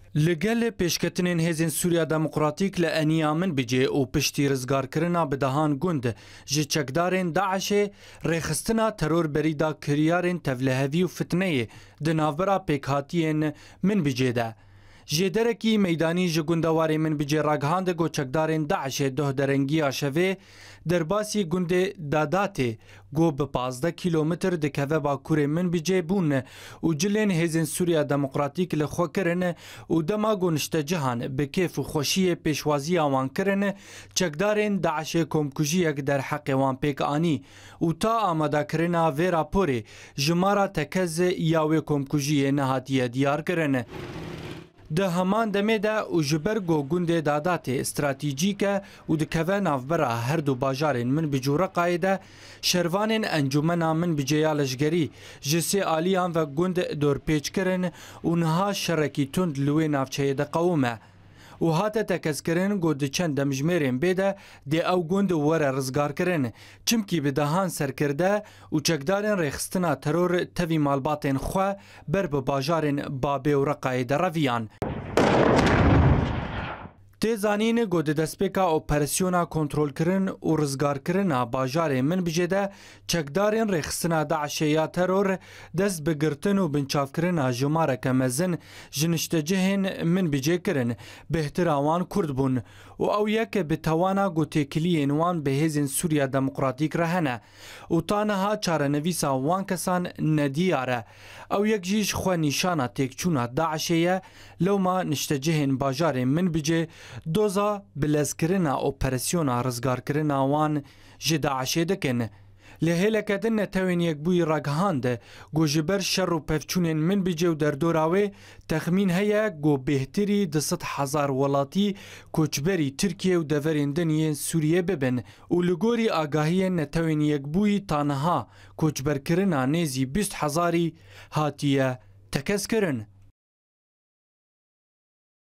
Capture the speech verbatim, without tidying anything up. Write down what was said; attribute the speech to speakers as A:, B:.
A: لگل پیشکتنین هزین سوریا دموکراتیک لانیا من بجه او پشتی رزگارکرنا بدهان گند جه چکدارین داعش ریخستنا ترور بریدا کریارین تفلهوی و فتنه دنافبرا پیکهاتین من بجه ده. جدرکی میدانی جگندواری من بجه راگهاند گو چکدارین داعش ده درنگی آشوه در باسی گند داداته گو به پازده کیلومتر دکوه باکور من بجه بون و جلین هزین سوریا دموکراتیک لخوا کرن و دما گونشت جهان به کیف و خوشی پیشوازی آوان کرن چکدارین داعش کمکوژی یک در حق وان پیک آنی و تا آماده کرنا وی راپوری جمارا تکز یاوی کمکوژی نهاتی دیار کرن. ده همان دمه ده و جبر گو گنده دادات استراتیجیکه و دکوه نافبرا هر دو باجارین من بجوره قایده شروانین انجومنا من بجیالشگری جسی آلیان و گند دور پیچ کرن و نها شرکی تند لوی نافچه ده قومه و هاته تکس کرن گو ده چند دمجمیرین بیده ده او گند وره رزگار کرن چمکی به دهان سر کرده و چکدارین ریخستنا ترور توی مالباتین خواه بر به باجارین بابه و رقای ده رویان. تیزانین گو ده دسپیکا اپریسیونا کنترول کرن و رزگار کرن باجار من بجده چکدارین ریخستنا داعش یا ترور دست بگرتن و بنچاف کرن جماره کمزن جنشتجهن من بجه کرن بهتر آوان کرد بون و او یک بتوانا گو تکلی انوان به هزین سوریا دموکراتیک رهنه و تانها چاره نویسا وان کسان ندیاره او یک جیش خو نیشانا تکچونا داعشیه لو ما نشتجهن باجار من بجه دوزا بلزکرنا اپریسیونا رزگارکرنا وان جه داعشه دکن. لهلکدن نتوین یک بوی راگهاند گو جبر شر و پفچونین من بجه و در دوراوه تخمین هیا گو بهتری دست هزار ولاتی کوچبری ترکیه و دورندنی سوریه ببن و لگوری آگاهی نتوین یک بوی تانها کوچبر کرنا نیزی بیست هزاری هاتیه تکس کرن.